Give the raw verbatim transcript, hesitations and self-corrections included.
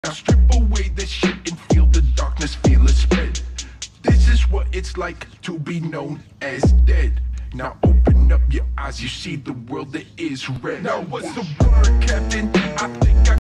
Now strip away the shit and feel the darkness, feel it spread. This is what it's like to be known as dead. Now open up your eyes, you see the world that is red. Now what's the word, Captain? I think I